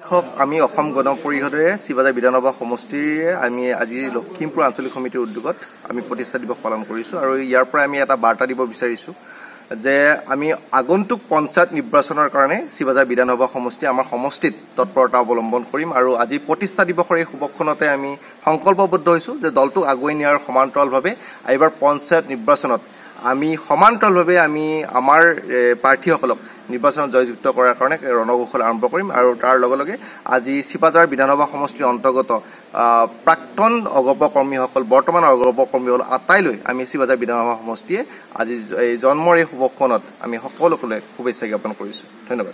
শিক্ষক আমি অসম গণ পৰিষদৰে শিৱাজা বিধানসভা সমষ্টিৰে আমি আজি লখিমপুৰ আঞ্চলিক সমিতিৰ উদ্যোগত আমি প্ৰতিষ্ঠা দিৱস পালন কৰিছোঁ আৰু ইয়াৰ পৰা আমি এটা বাৰ্তা দিব বিচাৰিছোঁ যে আমি আগন্তুক পঞ্চায়ত নিৰ্বাচনৰ কাৰণে শিৱাজা বিধানসভা সমষ্টি আমাৰ সমষ্টিত তৎপৰতা অৱলম্বন কৰিম আৰু আজি প্ৰতিষ্ঠা দিৱসৰ এই শুভক্ষণতে আমি সংকল্পবদ্ধ হৈছোঁ যে দলটোক আগুৱাই নিয়াৰ সমান্তৰালভাৱে এইবাৰ পঞ্চায়ত নিৰ্বাচনত আমি সমান্তৰালভাৱে আমি আমাৰ প্ৰাৰ্থীসকলক নিৰ্বাচনত জয়যুক্ত কৰাৰ কাৰণে ৰণকৌশল আৰম্ভ কৰিম আৰু তাৰ লগে লগে আজি শিৱাজাৰ বিধানসভা সমষ্টিৰ অন্তৰ্গত প্ৰাক্তন অগপ কৰ্মীসকল বৰ্তমানৰ অগপ কৰ্মীসকল আটাইলৈ আমি শিৱাজাৰ বিধানসভা সমষ্টিয়ে আজি এই জন্মৰ এই শুভক্ষণত আমি সকলোকে শুভেচ্ছা জ্ঞাপন কৰিছোঁ। ধন্যবাদ।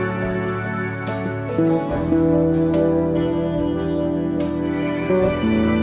Thank you.